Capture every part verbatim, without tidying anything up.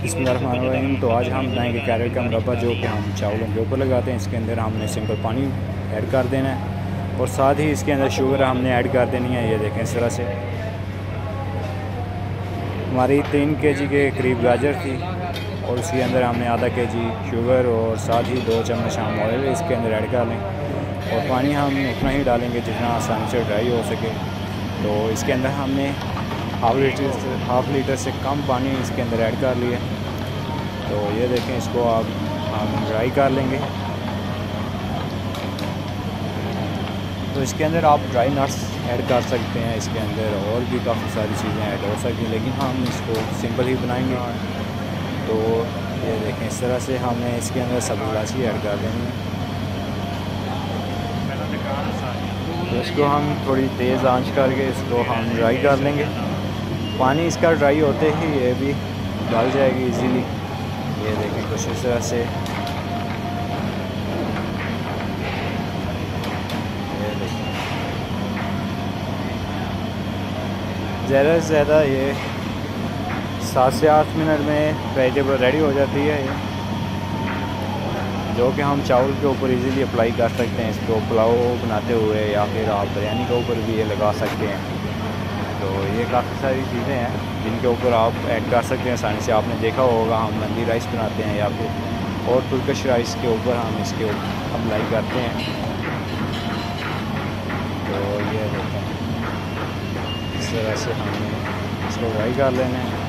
बिस्मिल्लाहिर्रहमानिर्रहीम। तो आज हम बनाएंगे कैरेट का मुरब्बा, जो कि हम चावलों के ऊपर लगाते हैं। इसके अंदर हमने सिंपल पानी ऐड कर देना है और साथ ही इसके अंदर शुगर हमने ऐड कर देनी है। ये देखें इस तरह से। हमारी तीन के जी के करीब गाजर थी और उसके अंदर हमने आधा के जी शुगर और साथ ही दो चम्मच हम ऑयल इसके अंदर ऐड कर लें और पानी हम उतना ही डालेंगे जितना आसानी से ड्राई हो सके। तो इसके अंदर हमने हाफ लीटर से हाफ लीटर से कम पानी इसके अंदर ऐड कर लिया। तो ये देखें, इसको आप हम ड्राई कर लेंगे। तो इसके अंदर आप ड्राई नट्स ऐड कर सकते हैं, इसके अंदर और भी काफ़ी सारी चीज़ें ऐड हो सकती हैं, लेकिन हम इसको सिंपल ही बनाएंगे। तो ये देखें इस तरह से हमने इसके अंदर सब्ज़ इलायची ऐड कर देनी है। तो इसको हम थोड़ी तेज़ आंच करके इसको हम ड्राई कर लेंगे। पानी इसका ड्राई होते ही ये भी डाल जाएगी इजीली। ये देखें कुछ इस तरह से। ये देखें ज़्यादा से ज़्यादा ये सात से आठ मिनट में वेजिटेबल रेडी हो जाती है, ये जो कि हम चावल के ऊपर इजीली अप्लाई कर सकते हैं। इसको पुलाव बनाते हुए या फिर आप बिरयानी के ऊपर भी ये लगा सकते हैं। तो ये काफ़ी सारी चीज़ें हैं जिनके ऊपर आप ऐड कर सकते हैं आसानी से। आपने देखा होगा हम मंदी राइस बनाते हैं या फिर और तुर्किश राइस के ऊपर हम इसके ऊपर अप्लाई करते हैं। तो ये देखें इस तरह से हमें इसको फ्राई कर लेना है।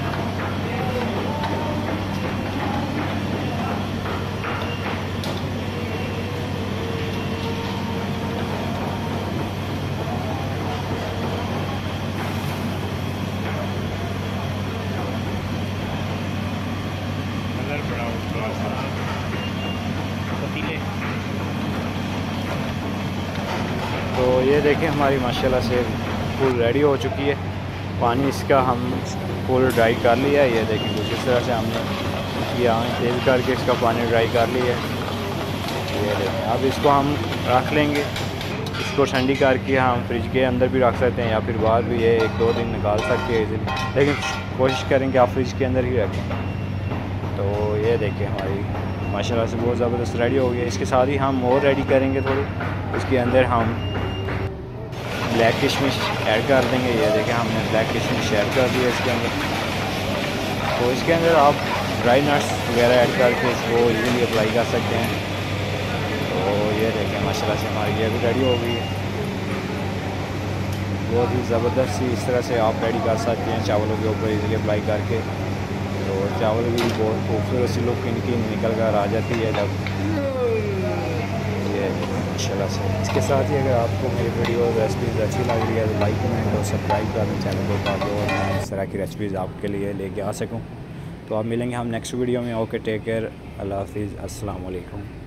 तो ये देखें हमारी माशाल्लाह से फुल रेडी हो चुकी है। पानी इसका हम फुल ड्राई कर लिया है। ये देखें कुछ इस तरह से हमने ये आँच तेज़ करके इसका पानी ड्राई कर लिया है। ये देखें अब इसको हम रख लेंगे। इसको ठंडी करके हम फ्रिज के अंदर भी रख सकते हैं या फिर बाहर भी ये एक दो दिन निकाल सकते हैं इजीली, लेकिन कोशिश करें कि आप फ्रिज के अंदर ही रखें। तो ये देखें हमारी माशाल्लाह से बहुत ज़बरदस्त रेडी हो गई है। इसके साथ ही हम और रेडी करेंगे थोड़ी। उसके अंदर हम ब्लैक किशमिश ऐड कर देंगे। ये देखें हमने ब्लैक किशमिश ऐड कर दिया इसके अंदर। तो इसके अंदर आप ड्राई नट्स वगैरह ऐड करके इसको इजीली अप्लाई कर सकते हैं। तो ये देखें माशाल्लाह से हमारी ये भी रेडी हो गई है। बहुत ही ज़बरदस्त सी इस तरह से आप रेडी कर सकते हैं चावलों के ऊपर इजीली अप्लाई करके। तो चावल भी बहुत खूबसूरत सी लुक इनकी निकल कर आ जाती है जब ये माशाल्लाह से। इसके साथ ही अगर आपको मेरी वीडियो रेसिपीज़ अच्छी लग रही है तो लाइक कमेंट और सब्सक्राइब कर दें चैनल को, ताकि और मैं इस तरह की रेसिपीज़ आपके लिए लेके आ सकूं। तो आप मिलेंगे हम नेक्स्ट वीडियो में। ओके, टेक केयर, अल्लाह हाफिज़, अस्सलाम वालेकुम।